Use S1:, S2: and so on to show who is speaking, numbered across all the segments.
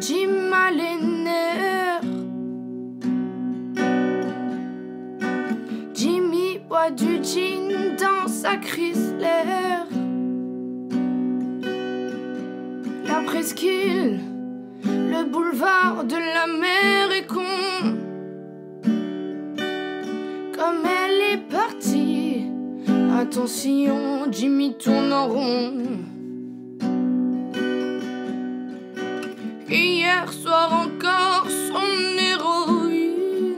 S1: Jim a les nerfs. Jimmy boit du gin dans sa Chrysler. La presqu'île, le boulevard de la mer est con. Comme elle est partie, attention, Jimmy tourne en rond. Hier soir encore son héroïne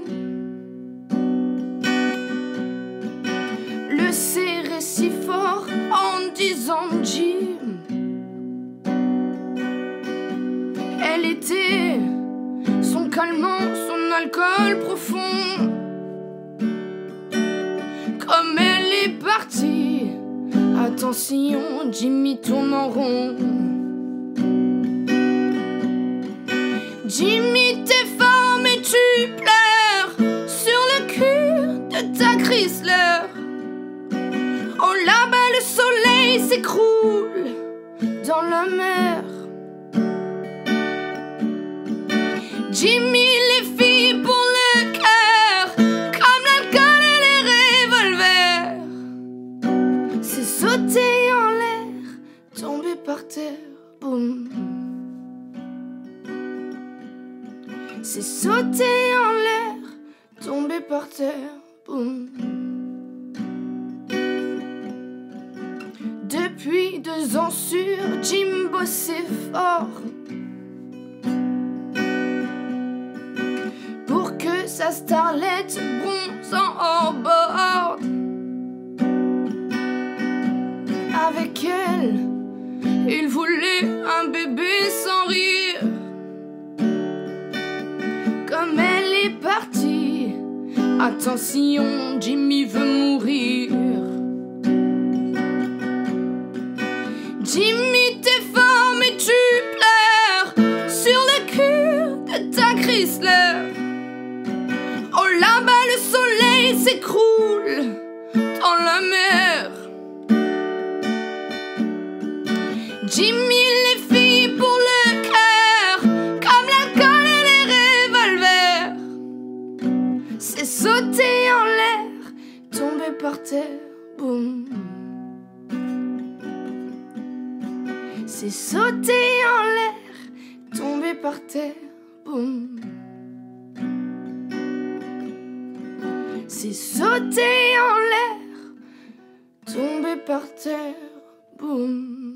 S1: le serrait si fort en disant Jim. Elle était son calmant, son alcool profond. Comme elle est partie, attention, Jimmy tourne en rond. Jimmy, t'es fort mais tu pleures sur le cul de ta Chrysler. Oh là-bas le soleil s'écroule dans la mer. Jimmy, les filles pour le cœur, comme l'alcool et les revolvers. C'est sauter en l'air, tomber par terre, boum. C'est sauter en l'air, tomber par terre, boum. Depuis 2 ans sur Jim bossait fort pour que sa starlette bronze en hors-bord. Avec elle, il voulait un bébé sans rire. Comme elle est partie, attention, Jimmy veut mourir. Jimmy, t'es fort mais tu pleures sur le cul de ta Chrysler. Oh là-bas le soleil s'écroule dans la mer. Jimmy, les filles pour le cœur, comme l'alcool et les revolvers. C'est sauter en l'air, tomber par terre, boum. C'est sauter en l'air, tomber par terre, boum. C'est sauter en l'air, tomber par terre, boum.